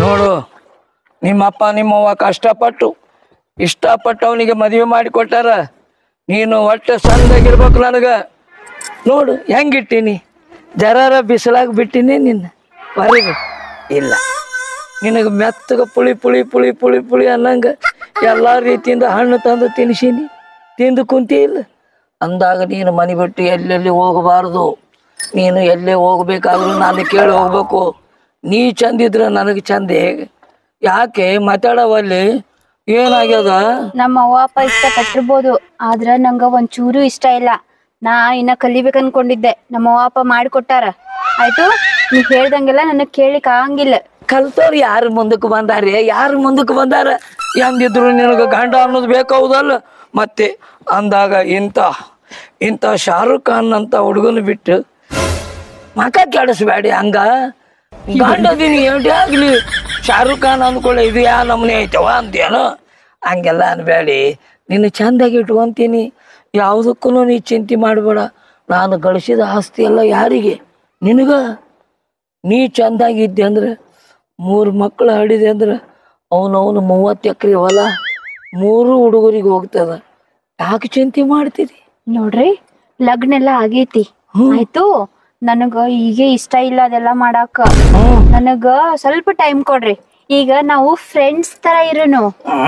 ನೋಡು, ನಿಮ್ಮಪ್ಪ ನಿಮ್ಮವ್ವ ಕಷ್ಟಪಟ್ಟು ಇಷ್ಟಪಟ್ಟು ಅವನಿಗೆ ಮದುವೆ ಮಾಡಿ ಕೊಟ್ಟಾರ. ನೀನು ಒಟ್ಟು ಸಂದಾಗಿರ್ಬೇಕು. ನನಗೆ ನೋಡು ಹೆಂಗಿಟ್ಟೀನಿ, ಜರಾರ ಬಿಸಿಲಾಗಿ ಬಿಟ್ಟಿನಿ ನಿನ್ನ ಹೊರಗೆ ಇಲ್ಲ. ನಿನಗೆ ಮೆತ್ತಗೆ ಪುಳಿ ಪುಳಿ ಪುಳಿ ಪುಳಿ ಪುಳಿ ಅನ್ನಂಗೆ ಎಲ್ಲ ರೀತಿಯಿಂದ ಹಣ್ಣು ತಂದು ತಿನ್ಸೀನಿ, ತಿಂದು ಕುಂತಿ ಇಲ್ಲ ಅಂದಾಗ ನೀನು ಮನೆ ಬಿಟ್ಟು ಎಲ್ಲೆಲ್ಲಿ ಹೋಗಬಾರ್ದು. ನೀನು ಎಲ್ಲೇ ಹೋಗ್ಬೇಕಾದ್ರೂ ನಾನು ಕೇಳಿ ಹೋಗ್ಬೇಕು. ನೀ ಚಂದಿದ್ರೆ ನನಗೆ ಚಂದ. ಹೇಗೆ ಯಾಕೆ ಮಾತಾಡವಲ್ಲಿ? ಏನಾಗ್ಯದ? ನಮ್ಮ ಅವ್ವ ಅಪ್ಪ ಇಷ್ಟಪಟ್ಟಿರ್ಬೋದು, ಆದ್ರ ನಂಗ ಒಂಚೂರು ಇಷ್ಟ ಇಲ್ಲ. ನಾ ಇನ್ನ ಕಲಿಬೇಕು ಅನ್ಕೊಂಡಿದ್ದೆ, ನಮ್ಮ ಅವ್ವ ಅಪ್ಪ ಮಾಡಿಕೊಟ್ಟಾರ. ಆಯ್ತು, ನೀ ಹೇಳ್ದಂಗೆಲ್ಲ ನನಗ್ ಕೇಳಿಕ್ ಆಗಂಗಿಲ್ಲ. ಕಲ್ತವ್ರು ಯಾರು ಮುಂದಕ್ಕೆ ಬಂದಾರೆ? ಯಾರು ಮುಂದಕ್ಕೆ ಬಂದಾರ? ಎಂದಿದ್ರು ನಿನಗೆ ಗಂಡ ಅನ್ನೋದು ಬೇಕಾವುದಲ್ಲ. ಮತ್ತೆ ಅಂದಾಗ ಇಂಥ ಶಾರುಖ್ ಖಾನ್ ಅಂತ ಹುಡುಗನ ಬಿಟ್ಟು ಮಕ ಕೆಡಿಸ್ಬೇಡಿ. ಹಂಗ ಗಂಡದೀನಿ ಏಟೇ ಆಗ್ಲಿ ಶಾರುಖ್ ಖಾನ್ ಅಂದ್ಕೊಳ್ಳಿ ಇದು ಯಾ ನಮ್ನೆ ಐತವ ಅಂತೇನು? ಹಂಗೆಲ್ಲ ಅನ್ಬೇಡಿ. ನಿನ್ನ ಚಂದಾಗಿ ಇಟ್ಕೊಂತೀನಿ, ಯಾವುದಕ್ಕೂ ನೀ ಚಿಂತೆ ಮಾಡಬೇಡ. ನಾನು ಗಳಿಸಿದ ಆಸ್ತಿ ಎಲ್ಲ ಯಾರಿಗೆ? ನಿನಗ. ನೀ ಚಂದಾಗಿದ್ದೆ ಅಂದ್ರೆ 3 ಮಕ್ಕಳು ಹಡಿದೆ ಅಂದ್ರೆ ಅವನವನು 30 ಎಕರೆ ಹೊಲ 3 ಹುಡುಗರಿಗೆ ಹೋಗ್ತದ. ಯಾಕೆ ಚಿಂತೆ ಮಾಡ್ತೀರಿ? ನೋಡ್ರಿ, ಲಗ್ನ ಎಲ್ಲ ಆಗೈತಿ. ಆಯ್ತು, ನನಗ ಈಗ ಇಷ್ಟ ಇಲ್ಲ ಅದೆಲ್ಲ ಮಾಡಾಕ. ನನಗ ಸ್ವಲ್ಪ ಟೈಮ್ ಕೊಡ್ರಿ. ಈಗ ನಾವು ಫ್ರೆಂಡ್ಸ್ ತರ ಇರೋನು.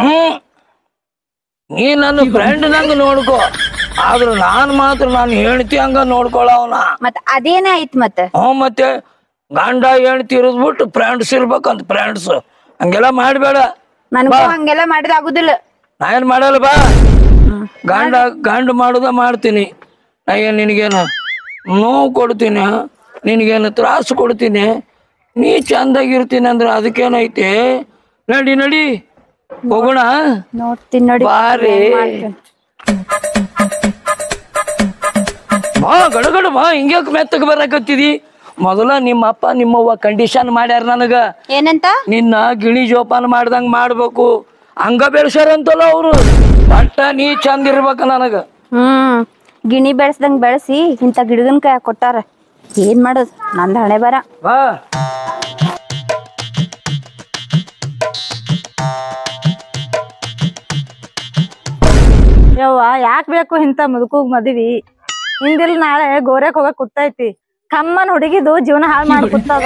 ನೀ ನನ್ನ ಫ್ರೆಂಡ್ ನಂಗ ನೋಡ್ಕೋ, ಆದ್ರ ನಾನು ಮಾತ್ರ ನಾನು ಹೆಣ್ತಿ ಹಂಗ ನೋಡ್ಕೊಳವನ. ಮತ್ ಅದೇನಾಯ್ತು ಮತ್ತೆ? ಮತ್ತೆ ಗಂಡ ಹೆಣ್ತಿ ಇರೋದ್ಬಿಟ್ಟು ಫ್ರೆಂಡ್ಸ್ ಇರ್ಬೇಕಂತ. ಫ್ರೆಂಡ್ಸ್ ಹಂಗೆಲ್ಲ ಮಾಡ್ಬೇಡ. ನನಗೂ ಹಂಗೆಲ್ಲ ಮಾಡಿದ ಆಗುದಿಲ್ಲ. ನಾ ಏನ್ ಮಾಡಲ್ಲ ಬಾ. ಗಂಡ ಮಾಡುದ ಮಾಡ್ತೀನಿ. ನಾ ಏನ್ ನಿನಗೇನು ನೋವು ಕೊಡ್ತೀನಿ? ನಿನಗೇನು ತ್ರಾಸು ಕೊಡ್ತೀನಿ? ನೀ ಚಂದಾಗಿರ್ತೀನಿ ಅಂದ್ರೆ ಅದಕ್ಕೇನೈತೆ? ನಡಿ ನಡಿ ಹೋಗೋಣ. ನೋಡ್ತೀನಿ ನೋಡಿ. ಬಾರಿ ಬಾ, ಗಡಗಡ ಬಾ. ಹಿಂಗ್ಯಾಕ ಮೆತ್ತಗೆ ಬರಕತ್ತಿದಿ? ಮೊದಲ ನಿಮ್ಮ ಅಪ್ಪ ನಿಮ್ಮವ್ವ ಕಂಡೀಷನ್ ಮಾಡ್ಯಾರ ನನಗ. ಏನಂತ? ನಿನ್ನ ಗಿಣಿ ಜೋಪಾನ ಮಾಡ್ದಂಗ ಮಾಡ್ಬೇಕು. ಹಂಗ ಬೆಳ್ಸ್ಯಾರಂತಲ್ಲ ಅವ್ರು. ಬಟ್ಟ ನೀ ಚಂದ ಇರ್ಬೇಕ ನನಗ. ಗಿಣಿ ಬೆಳೆಸ್ದಂಗ್ ಬೆಳೆಸಿ ಇಂಥ ಗಿಡಗನ್ ಕೈ ಕೊಟ್ಟಾರ. ಏನ್ ಮಾಡೋದು, ನಂದ ಹಣೆ ಬರ. ಬಾ ಯವ್ವ, ಯಾಕ್ ಬೇಕು ಇಂತ ಮುದುಕುಗ್ ಮದ್ವಿ? ಹಿಂದಿಲ್ ನಾಳೆ ಗೋರ್ಯಾಕ್ ಹೋಗಕ್ ಕೂತೈತಿ. ಕಮ್ಮನ್ ಹುಡುಗಿದು ಜೀವನ ಹಾಳು ಮಾಡ್ಕೊತದ.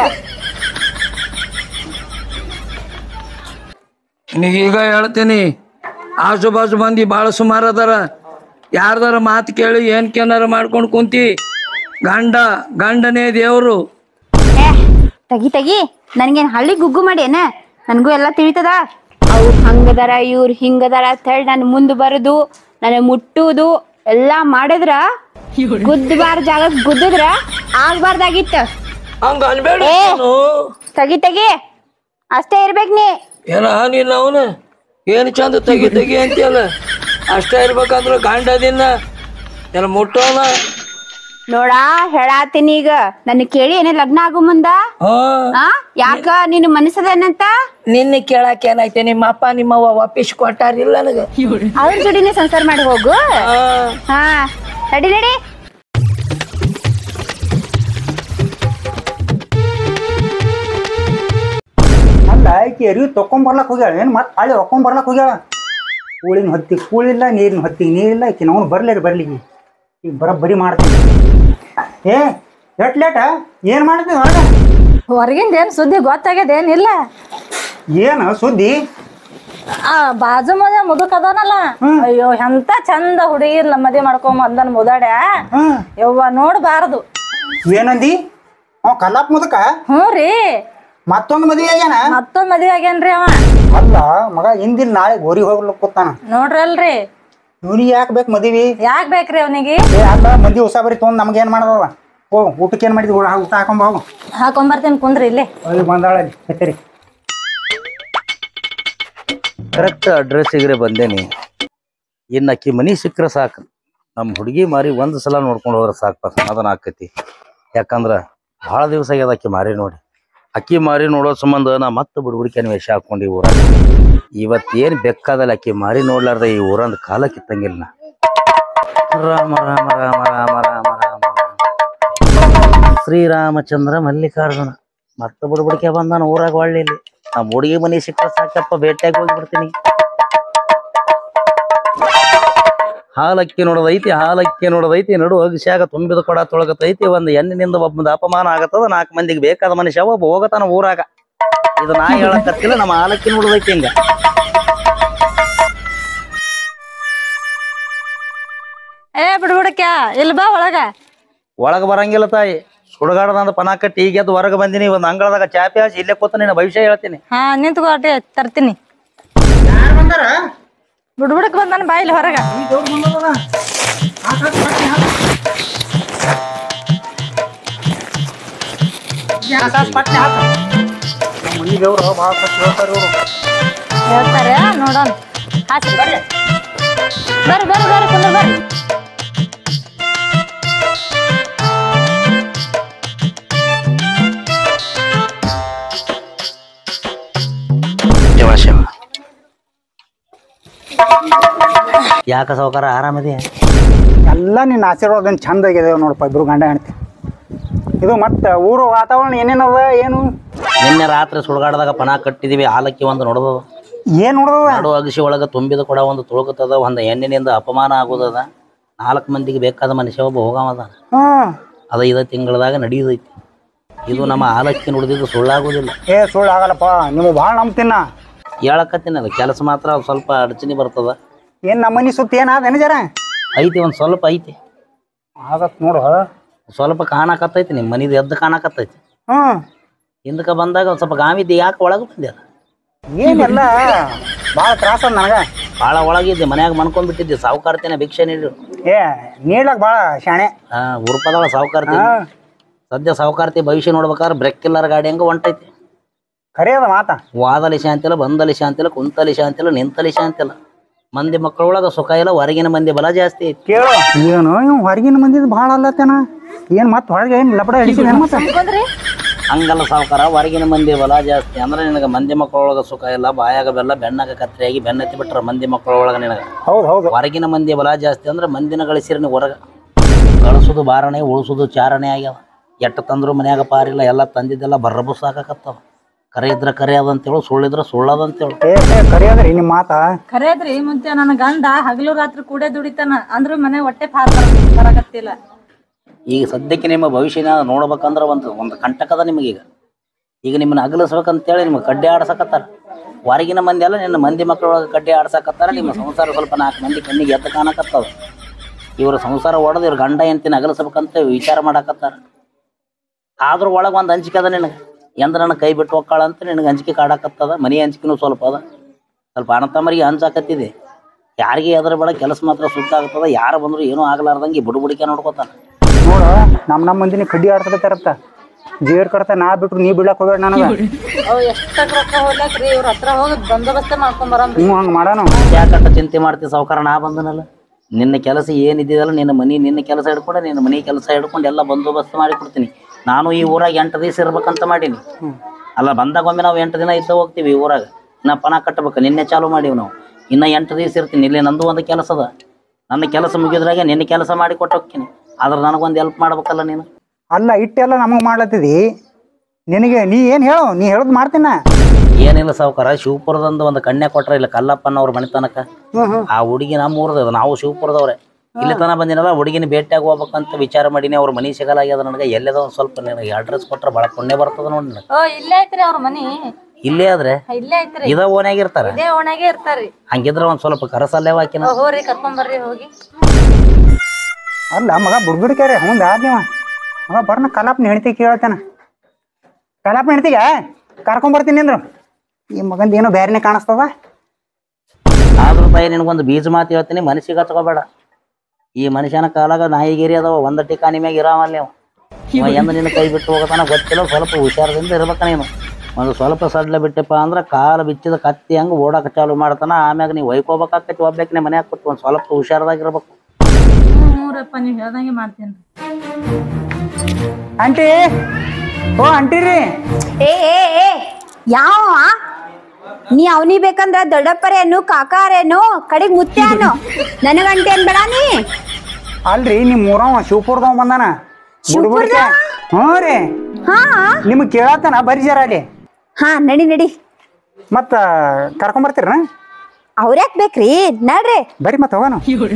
ಈಗ ಹೇಳ್ತೀನಿ, ಆಜು ಬಾಜು ಮಂದಿ ಬಾಳ ಸುಮಾರು ಅದಾರ. ಯಾರ್ದಾರ ಮಾತು ಕೇಳಿ ಏನ್ಕೇನಾರ ಮಾಡ್ಕೊಂಡು ಕುಂತಿ. ಗಂಡನೇ ದೇವ್ರು. ತೆಗಿ ನನ್ಗೇನ್ ಹಳ್ಳಿ ಗುಗ್ಗು ಮಾಡಿ ಏನ? ನನ್ಗೂ ಎಲ್ಲಾ ತಿಳಿತದ. ಅವ್ರು ಹಂಗದಾರ ಇವ್ರು ಹಿಂಗದಾರ ಅಂತ ಹೇಳಿ ನನ್ ಮುಂದ್ ಬರುದು, ನನ್ನ ಮುಟ್ಟುದು ಎಲ್ಲಾ ಮಾಡಿದ್ರ ಗುದ್ದಬಾರ ಜಾಗ ಗುದ್ದಿದ್ರ ಆಗ್ಬಾರ್ದಾಗಿತ್ತ. ಹಂಗ ಅನ್ಬೇಡ. ತೆಗಿ ಅಷ್ಟೇ ಇರ್ಬೇಕ್ ನೀ. ಏನ ನೀನ್ ಅವನ ಏನ್ ಚಂದ ತೆಗಿ ಅಂತೀಯಲ್ಲ, ಅಷ್ಟೇ ಇರ್ಬೇಕಂದ್ರ ಗಂಡದಿನ ಎಲ್ಲ ಮುಟ್ಟೋನ. ನೋಡಾ, ಹೇಳಾತೀನಿ ಈಗ. ನನ್ನ ಕೇಳಿ ಏನೇ ಲಗ್ನ ಆಗು ಮುಂದ ಯಾಕ ನಿನ್ನ ಮನಸ್ಸದೇನಂತ? ನಿನ್ನ ಕೇಳಾಕ ಏನೈತೆ? ನಿಮ್ಮ ಅಪ್ಪ ನಿಮ್ಮವ್ವ ವಾಪಿಸ್ ಕೊಟ್ಟಾರಿಲ್ಲ ನನಗ. ಅವ್ರ ಜೋಡಿನೇ ಸಂಸಾರ ಮಾಡಿ ಹೋಗು. ಹಾ, ನಡಿ. ಅಲ್ಲ, ಆಯ್ಕೆ ಎರಿವು ತೊಕೊಂಬರ್ಲಕ್ ಹೋಗ್ಯಾಳ ಏನು? ಮತ್ತೆ ಹಳ್ಳಿ ಹೊಕ್ಕೊಂಬರ್ಲಕ್ ಹೋಗ್ಯಾಳ. ಕೂಳಿನ ಹೊತ್ತಿಗೆ ಕೂಳಿಲ್ಲ, ನೀರಿನ ಹೊತ್ತಿಗೆ ನೀರಿಲ್ಲ. ಈಕಿ ನಾವು ಬರ್ಲಿ ಈಗ ಬರೀ ಮಾಡ್ತೀನಿ. ಎಟ್ ಲೇಟ ಏನ್ ಮಾಡ್ತೀವಿ? ಹೊರಗಿಂದ ಏನ್ ಸುದ್ದಿ ಗೊತ್ತಾಗ್ಯದ? ಏನಿಲ್ಲ. ಏನು ಸುದ್ದಿ? ಬಾಜು ಮದ ಮುದುಕ್ ಅದಾನಲ್ಲ, ಅಯ್ಯೋ ಎಂತ ಚಂದ ಹುಡುಗಿರ್ಲ ಮದ್ವಿ ಮಾಡ್ಕೊಂಡ್ ಬಂದನ್ ಮುದಾಡ್ಯ. ಯವ್ವ ನೋಡ್ಬಾರ್ದು. ಏನಂದಿ? ಕಲ್ಲಾಪ್ ಮುದಕ? ಹ್ಞೂ ರೀ, ಮತ್ತೊಂದು ಮದ್ವೆ ಆಗ್ಯಾನ? ಮತ್ತೊಂದ್ ಮದ್ವಿ ಆಗ್ಯಾನ್ರಿ ಅವ. ಅಲ್ಲ ಮಗ, ಹಿಂದಿಲ್ ನಾಳೆ ಗೋರಿ ಹೋಗ್ಲಿಕ್ ಕೂತಾನ. ನೋಡ್ರಲ್ರಿ, ಇವ್ನಿಗೆ ಯಾಕೆ ಬೇಕು ಮದ್ವಿ? ಯಾಕ್ ಬೇಕ್ರಿ ಅವನಿಗೆ? ಅಲ್ಲ, ಮಂದಿ ಹೊಸ ಬರೀ ತೊಗೊಂಡ್ ನಮ್ಗೆ ಏನ್ ಮಾಡದವ? ಹೋಗ್ ಊಟಕ್ಕೆ ಏನ್ ಮಾಡಿದ್ವಿ? ಊಟ ಹಾಕೊಂಬ ಹೋಗು. ಹಾಕೊಂಬರ್ತೀನಿ, ಕುಂದ್ರಿ ಇಲ್ಲೇ. ಬಂದಾಳಲ್ಲಿ ಹೆತ್ತರಿ. ಕರೆಕ್ಟ್ ಅಡ್ರೆಸ್ಸಿಗೆ ಬಂದೇನಿ. ಇನ್ನು ಅಕ್ಕಿ ಮನಿ ಸಿಕ್ಕರೆ ಸಾಕು. ನಮ್ಮ ಹುಡುಗಿ ಮಾರಿ ಒಂದು ಸಲ ನೋಡ್ಕೊಂಡು ಹೋದ್ರೆ ಸಾಕು, ಸಮಾಧಾನ ಆಕೈತಿ. ಯಾಕಂದ್ರೆ ಭಾಳ ದಿವಸ ಆಗ್ಯದ ಅಕ್ಕಿ ಮಾರಿ ನೋಡಿ. ಅಕ್ಕಿ ಮಾರಿ ನೋಡೋ ಸಂಬಂಧ ನಾ ಮತ್ತೆ ಬುಡ್ಬುಡಿಕೆನ ವೇಷ ಹಾಕೊಂಡು ಈ ಊರಾಗ ಇವತ್ತೇನು ಬೇಕಾದಲ್ಲ ಅಕ್ಕಿ ಮಾರಿ ನೋಡ್ಲಾರ್ದ ಈ ಊರಂದ ಕಾಲ ಕಿತ್ತಂಗಿಲ್ಲ. ರಾಮ ರಾಮ ರಾಮ ರಾಮ ರಾಮ ರಾಮ ಶ್ರೀರಾಮಚಂದ್ರ ಮಲ್ಲಿಕಾರ್ಜುನ ಮತ್ತೆ ಬುಡ್ಬುಡಿಕೆ ಬಂದಾನ ಊರಾಗ ಒಳ್ಳೆಯಲ್ಲಿ. ನಮ್ಮ ಹುಡುಗಿ ಮನಿ ಸಿಕ್ಕ ಸಾಕಪ್ಪ ಭೇಟಿಯಾಗಿ ಹೋಗಿ ಬರ್ತೀನಿ. ಹಾಲಕ್ಕಿ ನೋಡೋದೈತಿ ನಡು ಅಗಸ್ಯಾಗ ತುಂಬಿದ ಕೊಡ ತೊಳಗತೈತಿ. ಒಂದು ಹೆಣ್ಣಿನಿಂದ ಒಬ್ಬದ ಅಪಮಾನ ಆಗತ್ತದ. 4 ಮಂದಿಗೆ ಬೇಕಾದ ಮನುಷ್ಯ ಒಬ್ಬ ಹೋಗತಾನ ಊರಾಗ. ಇದು ನಾ ಹೇಳಕತ್ತಿಲ್ಲ, ನಮ್ಮ ಹಾಲಕ್ಕಿ ನೋಡೋದೈತಿ ಹಿಂಗ. ಬಿಡ್ಬಿಡಕ್ಯಾ ಇಲ್ಲಿ ಬಾ ಒಳಗ ಬರಂಗಿಲ್ಲ ತಾಯಿ. ಸುಡಗಾಡದಂದ ಪನ ಕಟ್ಟಿ ಈಗ ಎದ್ದು ಹೊರಗೆ ಬಂದಿನಿ. ಒಂದು ಅಂಗಳದಾಗ ಚಾಪಿ ಹಾಸಿ ಇಲ್ಲೇ ಕೂತ ನಿನ್ನ ಭವಿಷ್ಯ ಹೇಳ್ತೀನಿ. ನಿಂತ್ಕೋ ತರ್ತೀನಿ. ಬಿಡ್ಬಿಡಕ್ ಬಂದಾನ ಬಾ ಇಲ್ಲಿ ಹೊರಗ. ಹೇಳ್ತಾರೆ ನೋಡೋಣ. ಬರ್ರಿ ಕುಂದ್ರ ಬರ್ರಿ. ಯಾಕ ಸಾವುಕಾರ ಆರಾಮದಿ? ಎಲ್ಲ ನಿನ್ನ ಆಶೀರ್ವಾದ ಚಂದ ಆಗಿದೆ ನೋಡಪ್ಪ. ಇಬ್ರು ಗಂಡ ಹೆಣ್ತಿ. ಇದು ಮತ್ತೆ ಊರು ವಾತಾವರಣ ಏನೇನದ ಏನು? ನಿನ್ನೆ ರಾತ್ರಿ ಸುಡಗಾಡದಾಗ ಪನ ಕಟ್ಟಿದೀವಿ. ಹಾಲಕ್ಕಿ ಒಂದು ನೋಡದ ಏನ್ ನೋಡದ? ನಡು ಅಗಸಿ ಒಳಗ ತುಂಬಿದ ಕೊಡ ಒಂದು ತುಳುಕತದ. ಒಂದು ಹೆಣ್ಣಿನಿಂದ ಅಪಮಾನ ಆಗೋದದ. 4 ಮಂದಿಗೆ ಬೇಕಾದ ಮನುಷ್ಯ ಒಬ್ಬ ಹೋಗಮದ. ಅದ 5 ತಿಂಗಳದಾಗ ನಡೆಯುದೈತಿ. ಇದು ನಮ್ಮ ಹಾಲಕ್ಕಿ ನುಡಿದಿದ್ದು ಸುಳ್ಳಾಗೋದಿಲ್ಲ. ಸುಳ್ಳು ಆಗಲ್ಲಪ್ಪ. ನೀವು ಭಾಳ ನಂಬ್ತೀನ. ಹೇಳಕತ್ತೀನಿ. ಅದು ಕೆಲಸ ಮಾತ್ರ ಸ್ವಲ್ಪ ಅಡಚಣೆ ಬರ್ತದ. ಏನ್ ನಮ್ಮ ಮನಿ ಸುತ್ತ ಏನಾದೇನ ಜರ ಐತಿ. ಒಂದು ಸ್ವಲ್ಪ ಐತಿ. ಆಗತ್ ನೋಡು. ಸ್ವಲ್ಪ ಕಾಣಕತ್ತೈತಿ. ನಿಮ್ಮ ಮನಿದು ಎದ್ದು ಕಾಣಕತ್ತೈತಿ. ಹಿಂದಕ್ಕೆ ಬಂದಾಗ ಒಂದು ಸ್ವಲ್ಪ ಗಾಮಿದ್ದೆ. ಯಾಕೆ ಒಳಗೆ ಬಂದೆ? ಏನೆಲ್ಲ ಭಾಳ ತ್ರಾಸ ನನಗ. ಭಾಳ ಒಳಗಿದ್ದೆ. ಮನ್ಯಾಗ ಮನ್ಕೊಂಡ್ಬಿಟ್ಟಿದ್ದೆ. ಸಾವುಕಾರ್ತಿನ ಭಿಕ್ಷೆ ನೀಡ್ಲಕ್ ಭಾಳ ಶಾಣೆ. ಉರುಪದಳ ಸಾವುಕಾರ್ತಿ. ಸದ್ಯ ಸಾವುಕಾರ್ತಿ ಭವಿಷ್ಯ ನೋಡ್ಬೇಕಾದ್ರೆ ಬ್ರೇಕ್ ಇಲ್ಲರ್ ಗಾಡಿ ಹಂಗ ಹೊಂಟೈತಿ. ಖರೆ ಅದ ಮಾತ. ವಾದಲಿ ಶಾಂತಿಲ್ಲ, ಬಂದಲಿ ಶಾಂತಿಲ್ಲ, ಕುಂತಲಿ ಶಾಂತಿಲ್ಲ, ನಿಂತಲಿ ಶಾಂತಿಲ್ಲ. ಮಂದಿ ಮಕ್ಕಳೊಳಗ ಸುಖ ಇಲ್ಲ. ಹೊರಗಿನ ಮಂದಿ ಬಲ ಜಾಸ್ತಿ ಐತಿ. ಕೇಳು ಏನು ಇವ್ ಹೊರಗಿನ ಮಂದಿದ್ ಭಾಳ ಅಲ್ಲತ್ತೇನ. ಏನ್ ಮತ್ ಹೊರಗೆ ಏನ್ ಲಪಡ ಹಿಡಿಸಿದ ಮತ್ತ? ಹಂಗಲ್ಲ ಸಾವುಕಾರ. ಹೊರಗಿನ ಮಂದಿ ಬಲ ಜಾಸ್ತಿ ಅಂದ್ರೆ ನಿನಗ ಮಂದಿ ಮಕ್ಕಳೊಳಗ ಸುಖ ಇಲ್ಲ. ಬಾಯಾಗ ಬೆಲ್ಲ, ಬೆನ್ನಾಗ ಕತ್ರಿಯಾಗಿ ಬೆನ್ನತ್ತಿ ಬಿಟ್ರ ಮಂದಿ ಮಕ್ಕಳೊಳಗ ನಿನಗ. ಹೌದು. ಹೊರಗಿನ ಮಂದಿ ಬಲ ಜಾಸ್ತಿ ಅಂದ್ರೆ ಮಂದಿನ ಗಳಿಸಿರಿ ನೀವು ಹೊರಗ. ಗಳಿಸೋದು ಬಾರಣೆ, ಉಳಿಸೋದು ಚಾರಣೆ ಆಗ್ಯಾವ. ಎಟ್ಟ ತಂದ್ರು ಮನ್ಯಾಗ ಪಾರಿಲ್ಲ. ಎಲ್ಲ ತಂದಿದ್ದೆಲ್ಲ ಬರ್ರಬು ಸಾಕಾಕತ್ತಾವ. ಕರೆ ಇದ್ರ ಕರೆ ಅದಂತೇಳು, ಸುಳ್ಳಿದ್ರ ಸುಳ್ಳದಂತೇಳು. ಕರೆ ಅದ್ರಿ ನಿಮ್ಮ ಮಾತ. ಖರೆ ಅದ್ರಿ. ಮುಂಚೆ ನನ್ನ ಗಂಡ ಹಗಲು ರಾತ್ರಿ ಕೂಡೇ ದುಡಿತಾನ. ಅಂದ್ರ ಮನೆ ಹೊಟ್ಟೆ ಬರಕತ್ತಿಲ್ಲ. ಈಗ ಸದ್ಯಕ್ಕೆ ನಿಮ್ಮ ಭವಿಷ್ಯನ ನೋಡ್ಬೇಕಂದ್ರ ಒಂದು ಕಂಟಕದ ನಿಮಗೀಗ. ಈಗ ನಿಮ್ಮನ್ನ ಅಗಲಿಸ್ಬೇಕಂತೇಳಿ ನಿಮ್ಗೆ ಕಡ್ಡೆ ಆಡ್ಸಕತ್ತಾರ. ಹೊರಗಿನ ಮಂದಿ ಎಲ್ಲ ನಿನ್ನ ಮಂದಿ ಮಕ್ಕಳೊಳಗೆ ಕಡ್ಡೆ ಆಡ್ಸಕತ್ತಾರ. ನಿಮ್ಮ ಸಂಸಾರ ಸ್ವಲ್ಪ 4 ಮಂದಿ ಕಣ್ಣಿಗೆ ಎದ್ದು ಕಾಣಕತ್ತವ. ಇವ್ರ ಸಂಸಾರ ಒಡೆದು ಇವ್ರ ಗಂಡ ಎಂತಿನ ಅಗಲಿಸ್ಬೇಕಂತ ವಿಚಾರ ಮಾಡಕತ್ತಾರ. ಆದ್ರೂ ಒಳಗೆ ಒಂದು ಅಂಜಿಕೆ ಅದ ನಿನಗೆ. ಎಂದ್ರ ನನ್ನ ಕೈ ಬಿಟ್ಟು ಹೋಗ್ಕಾಳ ಅಂತ ನಿನಗೆ ಅಂಜಿಕೆ ಕಾಡಕತ್ತದ. ಮನೆ ಅಂಜಿಕೆನೂ ಸ್ವಲ್ಪ ಅದ. ಸ್ವಲ್ಪ ಅಣ್ಣತಮ್ಮರಿಗೆ ಹಂಚಾಕತ್ತಿದೆ. ಯಾರಿಗೆ ಅದ್ರ ಬೇಡ. ಕೆಲಸ ಮಾತ್ರ ಸುತ್ತಾಗ್ತದ. ಯಾರು ಬಂದ್ರು ಏನೂ ಆಗ್ಲಾರ್ದಂಗೆ ಬುಡುಬುಡಿಕೆ ನೋಡ್ಕೋತಾನ. ನೋಡ ನಮ್ಮ ಮಂದಿನ ಕಡ್ಡಿ ಆಡ್ಸಕತ್ತಾರತ್ತ. ಜೇರ್ ಕಡ್ತ ನಾ ಬಿಟ್ರು ನೀ ಬಿಡಕ್ ಹೋಗ್ಬೇಡ ನನಗ. ಎಷ್ಟ ರೊಕ್ಕ ಹೋಗ್ಲಾಕ್ರಿ. ಇವ್ರ ಹತ್ರ ಹೋಗಿ ಬಂದೋಬಸ್ತೆ ಮಾಡ್ಕೊಂಡ್ ಬರಂ. ನೀವು ಹಂಗ ಮಾಡೋಣ. ಯಾಕಂತ ಚಿಂತೆ ಮಾಡ್ತೀವಿ ಸಾವುಕಾರ? ನಾ ಬಂದನಲ್ಲ. ನಿನ್ನ ಕೆಲಸ ಏನಿದ್ದಿದಲ್ಲ, ನಿನ್ನ ಕೆಲಸ ಹಿಡ್ಕೊಂಡು, ನಿನ್ನ ಮನೆ ಕೆಲಸ ಹಿಡ್ಕೊಂಡು ಎಲ್ಲ ಬಂದೋಬಸ್ತ್ ಮಾಡಿ ಕೊಡ್ತೀನಿ. ನಾನು ಈ ಊರಾಗ 8 ದಿವಸ ಇರ್ಬೇಕಂತ ಮಾಡೀನಿ. ಅಲ್ಲ ಬಂದಾಗೊಮ್ಮೆ ನಾವು 8 ದಿನ ಇದ್ದ ಹೋಗ್ತೀವಿ ಈ ಊರಾಗ. ನಾ ಪಣ ಕಟ್ಟಬೇಕು. ನಿನ್ನೆ ಚಾಲು ಮಾಡೀವಿ ನಾವು. ಇನ್ನ 8 ದಿವಸ ಇರ್ತೀನಿ. ಇಲ್ಲಿ ನಂದು ಒಂದು ಕೆಲಸ ಅದ. ನನ್ನ ಕೆಲಸ ಮುಗಿದ್ರಾಗ ನಿನ್ನ ಕೆಲಸ ಮಾಡಿ ಕೊಟ್ಟು ಹೋಗ್ತೀನಿ. ಆದ್ರೆ ನನಗೊಂದು ಹೆಲ್ಪ್ ಮಾಡ್ಬೇಕಲ್ಲ ನೀನು. ಅಲ್ಲ ಇಟ್ಟೆಲ್ಲ ನಮಗ್ ಮಾಡ್ಲತ್ತಿದಿ. ನಿನಗೆ ನೀ ಏನ್ ಹೇಳು. ನೀ ಹೇಳದ್ ಮಾಡ್ತೀನ. ಏನಿಲ್ಲ ಸಾವುಕಾರ. ಶಿವಪುರದಂದು ಒಂದು ಕನ್ಯಾ ಕೊಟ್ರ ಇಲ್ಲ ಕಲ್ಲಪ್ಪನವ್ರ ಮನೆತನಕ. ಆ ಹುಡುಗಿ ನಮ್ಮ ಊರದ. ನಾವು ಶಿವಪುರದವ್ರೆ. ಇಲ್ಲಿ ತನ ಬಂದಿನಲ್ಲ. ಹುಡುಗಿನ ಭೇಟಿಯಾಗಿ ಹೋಗ್ಬೇಕಂತ ವಿಚಾರ ಮಾಡೀನಿ. ಅವ್ರ ಮನಿ ಸಿಗಲಾಗ್ಯದ ನನಗೆ. ಎಲ್ಲದ ಒಂದು ಸ್ವಲ್ಪ ನಿನಗೆ ಅಡ್ರೆಸ್ ಕೊಟ್ರೆ ಭಾಳ ಪುಣ್ಯ ಬರ್ತದ ನೋಡಿ ನನಗೆ. ಇಲ್ಲೇ ಐತ್ರಿ ಅವ್ರ ಮನಿ. ಇಲ್ಲೇ ಆದ್ರೆ ಇಲ್ಲೇ ಐತ್ರಿ. ಇದ ಓನ್ಯಾಗಿರ್ತಾರ. ಇದೇ ಓಣ್ಯಾಗೆ ಇರ್ತಾರ್ರಿ. ಹಂಗಿದ್ರ ಒಂದ್ ಸ್ವಲ್ಪ ಕರಸಲ್ಲೇ ಹಾಕಿನ. ಹೋಗ್ರಿ ಕರ್ಕೊಂಡ್ ಬರ್ರಿ ಹೋಗಿ. ಅಲ್ಲ ಮಗ ಬುಡ್ಬಿಡ್ಕ್ಯಾರ ಮುಂದೆ ಆದ್ಯವ ಮಗ ಬರ್ನ ಕಲಾಪ್ನ ಹೆಣ್ತಿ ಕೇಳ್ತಾನ. ಕಲಾಪ್ನ ಹೆಣ್ತಿಗೆ ಕರ್ಕೊಂಬರ್ತೀನಿ ಅಂದ್ರು. ಈ ಮಗಂದ ಏನೋ ಬೇರೆನೆ ಕಾಣಿಸ್ತದ. ಆದ್ರೂ ತಾಯಿ ನಿನಗೊಂದು ಬೀಜ ಮಾತು ಹೇಳ್ತೀನಿ. ಮನಸ್ಸಿಗೆ ಹಚ್ಕೋಬೇಡ. ಈ ಮನುಷ್ಯನ ಕಾಲಾಗ ನಾಯಿಗೇರಿ ಅದಾವ. ಒಂದು ಟಿಕಾನಿ ಮ್ಯಾಗ ಇರಾವಲ್ಲ ನೀವು. ಎಂದು ನಿನ್ನ ಕೈ ಬಿಟ್ಟು ಹೋಗತಾನ ಗೊತ್ತಿಲ್ಲ. ಸ್ವಲ್ಪ ಹುಷಾರದಿಂದ ಇರ್ಬೇಕ ನೀನು. ಒಂದು ಸ್ವಲ್ಪ ಸಡ್ಲ ಬಿಟ್ಟಪ್ಪ ಅಂದ್ರೆ ಕಾಲು ಬಿಚ್ಚಿದ ಕತ್ತಿ ಹಂಗೆ ಓಡಾಕ ಚಾಲು ಮಾಡ್ತಾನ. ಆಮ್ಯಾಗ ನೀವು ಒಯ್ಕೋಬೇಕಾಕತಿ. ಒಬ್ಬೇಕನೆ ಮನ್ಯಾಗ ಕೂತು ಒಂದು ಸ್ವಲ್ಪ ಹುಷಾರದಾಗಿರ್ಬೇಕು. ನೀವು ಹೇಳ್ದಂಗೆ ಮಾಡ್ತೀನಿ. ಆಂಟಿ ಓ ಆಂಟಿರಿ. ಯಾವ ನೀ ಅವನಿ ಬೇಕಂದ್ರ ದೊಡ್ಡಪ್ಪರೇನು ಕಾಕಾರೇನು ಕಡೆಗ್ ಮುತ್ಯಾನು ನನಗಂಟೆ ಅನ್ಬೇಡ ನೀ. ಅಲ್ರಿ ನಿಮ್ ಊರವ ಶಿವಪುರದವ ಬಂದಾನ. ಹ್ಞೂ ರೀ. ಹಾ ನಿಮ್ಗೆ ಕೇಳತ್ತಾನ ಬರ್ರಿ ಜರ ಅಲ್ಲಿ. ಹಾ ನಡಿ ನಡಿ. ಮತ್ತ ಕರ್ಕೊಂಬರ್ತೀರ ಅವ್ರ್ಯಾಕ್ ಬೇಕ್ರಿ ನಡ್ರಿ ಬರ್ರಿ ಮತ್ತೆ ಹೋಗೋಣ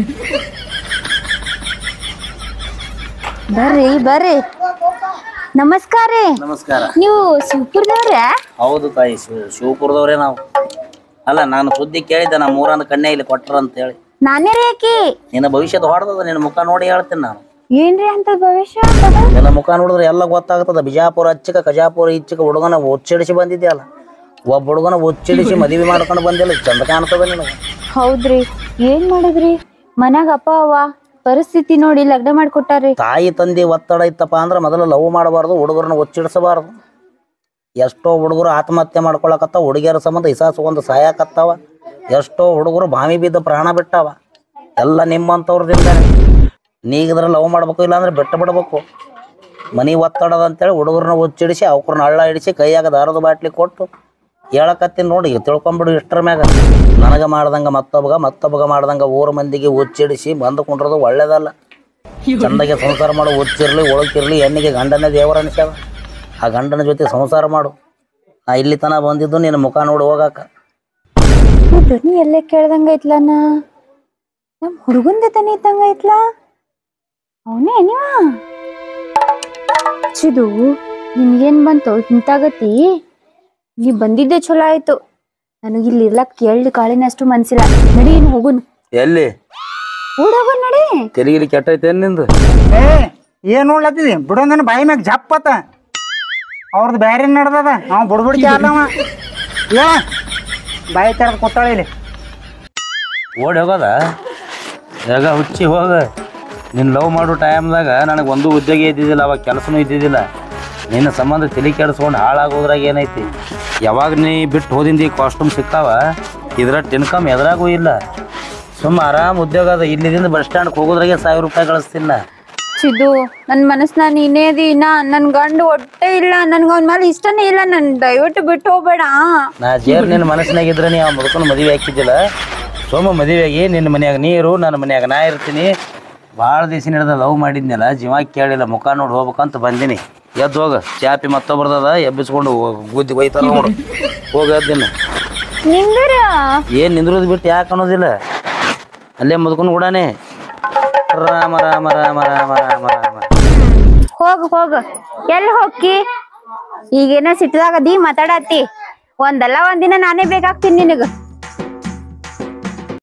ಬರ್ರಿ ಬರ್ರಿ ನಮಸ್ಕಾರ ರೀ ನಮಸ್ಕಾರ. ನೀವು ಶಿವಪುರದವ್ರ? ಹೌದು ತಾಯಿ, ಶಿವಪುರದವ್ರೇ ನಾವು. ಅಲ್ಲ, ನಾನು ಸುದ್ದಿ ಕೇಳಿದ್ದೆ, ನಮ್ಮ ಊರಂದ ಕಣ್ಣೆ ಇಲ್ಲಿ ಕೊಟ್ರ ಅಂತ ಹೇಳಿ. ನಾನೇ ರೀ ಆಕಿ. ನಿನ್ನ ಭವಿಷ್ಯದ ಹೊಡೆದದ, ನಿನ್ನ ಮುಖ ನೋಡಿ ಹೇಳ್ತೀನಿ ನಾನು. ಏನ್ರಿ ಅಂತ ಭವಿಷ್ಯ? ನಿನ್ನ ಮುಖ ನೋಡಿದ್ರೆ ಎಲ್ಲ ಗೊತ್ತಾಗ್ತದ. ಬಿಜಾಪುರ ಹಚ್ಚಕ ಕಜಾಪುರ ಇಚ್ಚಕ ಹುಡುಗನ ಒಚ್ಚಿಡಿಸಿ ಬಂದಿದ್ಯಲ್ಲ. ಒಬ್ಬ ಹುಡುಗನ ಒಚ್ಚಿಡಿಸಿ ಮದುವೆ ಮಾಡ್ಕೊಂಡು ಬಂದಿಲ್ಲ, ಚಂದ ಕಾಣ್ತದ ನಿನಗೆ. ಹೌದ್ರಿ, ಏನ್ ಮಾಡಿದ್ರಿ? ಮನ್ಯಾಗ ಅಪ್ಪ ಅವ್ವ ಪರಿಸ್ಥಿತಿ ನೋಡಿ ಲಗ್ನ ಮಾಡ್ಕೊಟ್ಟಾರಿ. ತಾಯಿ ತಂದೆ ಒತ್ತಡ ಇತ್ತಪ್ಪ ಅಂದ್ರೆ ಮೊದಲು ಲವ್ ಮಾಡಬಾರ್ದು, ಹುಡುಗರನ್ನ ಒಚ್ಚಿಡಿಸಬಾರ್ದು. ಎಷ್ಟೋ ಹುಡುಗರು ಆತ್ಮಹತ್ಯೆ ಮಾಡ್ಕೊಳಕತ್ತಾವ, ಹುಡುಗಿಯರ ಸಂಬಂಧ ಇಸಾಸುಗೊಂದು ಸಾಯಕತ್ತಾವ. ಎಷ್ಟೋ ಹುಡುಗರು ಬಾವಿ ಬಿದ್ದು ಪ್ರಾಣ ಬಿಟ್ಟಾವ. ಎಲ್ಲ ನಿಮ್ಮಂಥವ್ರದಿಂದ. ನೀಗಿದ್ರೆ ಲವ್ ಮಾಡ್ಬೇಕು, ಇಲ್ಲಾಂದ್ರೆ ಬಿಟ್ಟು ಬಿಡ್ಬೇಕು. ಮನೆ ಒತ್ತಡದ ಅಂತೇಳಿ ಹುಡುಗರನ್ನ ಒಚ್ಚಿಡಿಸಿ ಅವ್ರನ್ನ ಹಳ್ಳ ಹಿಡಿಸಿ ಕೈಯಾಗ ದಾರದ ಬಾಟ್ಲಿ ಕೊಟ್ಟು ಹೇಳಕತ್ತೀನಿ ನೋಡಿ. ಈಗ ತಿಳ್ಕೊಂಬಿಡು ಇಷ್ಟರ ಮ್ಯಾಗ. ನನಗೆ ಮಾಡ್ದಂಗೆ ಮತ್ತೊಬ್ಬಗ ಮಾಡ್ದಂಗೆ ಊರ ಮಂದಿಗೆ ಒಚ್ಚಿಡಿಸಿ ಬಂದು ಕುಂಡ್ರದು ಒಳ್ಳೇದಲ್ಲ. ಚಂದಾಗೆ ಸಂಸಾರ ಮಾಡು, ಒಚ್ಚಿರ್ಲಿ ಒಳಕಿರ್ಲಿ, ಹೆಣ್ಣಿಗೆ ಗಂಡನೇ ದೇವರ ಅನಿಸ್ಯಾವ. ಆ ಗಂಡನ ಜೊತೆ ಸಂಸಾರ ಮಾಡು. ನಾ ಇಲ್ಲಿ ತನ ಬಂದಿದ್ದು ನಿನ್ನ ಮುಖ ನೋಡಿ ಹೋಗಾಕ. ಧ್ವನಿ ಎಲ್ಲೇ ಕೇಳ್ದಂಗ ಐತ್ಲನ, ನಮ್ ಹುಡುಗಂದ ತನಿ ಇದ್ದಂಗ ಐತ್ಲ. ಅವನೇ ನೀವ ಚಿದು, ನಿನ್ಗೇನ್ ಬಂತು ಇಂತಾಗತಿ? ನೀ ಬಂದಿದ್ದೆ ಚಲೋ ಆಯ್ತು. ನನಗಿಲ್ಲಿ ಇರ್ಲಕ್ ಕೇಳಿ ಕಾಳಿನಷ್ಟು ಮನ್ಸಿಲ್ಲ. ನಡಿ ಇನ್ನು ಹೋಗುನ್. ಎಲ್ಲಿ ಹೋಗೋನ್ ನಡಿ. ತೆಲಿಗಿಲಿ ಕೆಟ್ಟೈತೆ ನಿಂದು? ಏನ್ ನೋಡ್ಲತ್ತಿದಿ? ಬಿಡೋದನ್ನ ಬಾಯಿ ಮ್ಯಾಗ ಜಪ್ಪತ್ತ. ಅವ್ರದ್ದು ಬ್ಯಾರೆ ನಡ್ದದ, ಅವ ಬುಡ್ಬುಡ್ಕಿ ಆದವ. ಏ ಬಾಯಿ ತೆರೆದು ಕೂತಾಳ ಇಲ್ಲಿ. ಓಡಿ ಹೋಗೋದ? ಯಾಗ ಹುಚ್ಚಿ ಹೋಗ. ನಿನ್ನ ಲವ್ ಮಾಡೋ ಟೈಮ್ದಾಗ ನನಗೆ ಒಂದು ಉದ್ಯೋಗ ಇದ್ದಿದ್ದಿಲ್ಲ, ಅವಾಗ ಕೆಲಸನೂ ಇದ್ದಿದ್ದಿಲ್ಲ. ನಿನ್ನ ಸಂಬಂಧ ತಲೆ ಕೆಡಿಸ್ಕೊಂಡು ಹಾಳಾಗೋದ್ರಾಗ ಏನೈತಿ? ಯಾವಾಗ ನೀ ಬಿಟ್ಟು ಹೋದಿಂದ ಈ ಕಾಸ್ಟ್ಯೂಮ್ ಸಿಕ್ಕಾವ, ಇದ್ರ ಇನ್ಕಮ್ ಎದ್ರಾಗೂ ಇಲ್ಲ. ಸುಮ್ಮ ಆರಾಮ್ ಉದ್ಯೋಗ ಅದ. ಇಲ್ಲಿದಿಂದ ಬಸ್ ಸ್ಟ್ಯಾಂಡ್ಗೆ ಹೋಗೋದ್ರಾಗೆ 1000 ರೂಪಾಯಿ ಗಳಿಸ್ತೀನಿ ನಾ. ಚಿದು, ನನ್ ಮನಸ್ನ ನೀನೇ ದೀನಾ. ನನ್ ಗಂಡು ಒಟ್ಟೆ ಇಲ್ಲ, ನನ್ಗ ಅವನ ಮೇಲೆ ಇಷ್ಟನೇ ಇಲ್ಲ. ನನ್ ದಯವಿಟ್ಟು ಬಿಟ್ಟು ಹೋಗ್ಬೇಡ. ನಾ ಜೇರ್ ನಿನ್ನ ಮನಸ್ಸಿನಾಗಿದ್ರೆ ನೀ ಆ ಮುದುಕನ ಮದುವೆ ಹಾಕಿದ್ದಿಲ್ಲ. ಸೋಮ ಮದುವೆಯಾಗಿ ನಿನ್ನ ಮನ್ಯಾಗ ನೀರು, ನನ್ನ ಮನ್ಯಾಗ ನಾ ಇರ್ತೀನಿ. ಭಾಳ ದಿವಸ ಹಿಡ್ದ ಲವ್ ಮಾಡಿದ್ನಲ್ಲ, ಜೀವ ಕೇಳಿಲ್ಲ, ಮುಖ ನೋಡಿ ಹೋಗ್ಬೇಕಂತ ಬಂದೀನಿ. ಎದ್ದು ಹೋಗ, ಚಾಪಿ ಮತ್ತೊಬ್ಬರ್ದದ, ಎಬ್ಬಿಸ್ಕೊಂಡು ಗುದ್ದಿ ಒಯ್ತಾರ ನೋಡು. ಹೋಗ ಎದ್ದಿನ. ನಿಂದ್ರ ಏನು ನಿಂದ್ರೋದು ಬಿಟ್ಟು ಯಾಕೆ ಅನ್ನೋದಿಲ್ಲ. ಅಲ್ಲೇ ಮುದುಕನ ಕೂಡಾನೆ. ರಾಮ ರಾಮ ರಾಮ ರಾಮ ರಾಮ ರಾಮ. ಹೋಗ ಎಲ್ಲಿ ಹೋಗಿ? ಈಗೇನ ಸಿಟ್ಟದಾಗದಿ ಮಾತಾಡತ್ತಿ. ಒಂದಲ್ಲ ಒಂದಿನ ನಾನೇ ಬೇಕಾಗ್ತೀನಿ ನಿನಗ.